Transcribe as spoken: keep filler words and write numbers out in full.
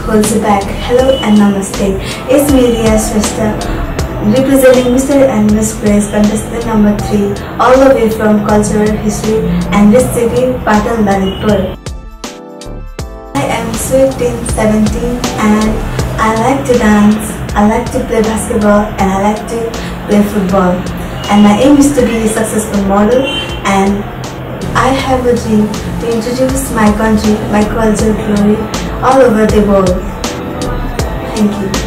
holds you back. Hello and namaste. It's me Riya Shrestha, representing Mister and Miss Grace contestant number three, all the way from Cultural History and this city, Patan Lalitpur. I am sweet seventeen and I like to dance, I like to play basketball and I like to play football. And my aim is to be a successful model, and I have a dream to introduce my country, my culture glory all over the world. Thank you.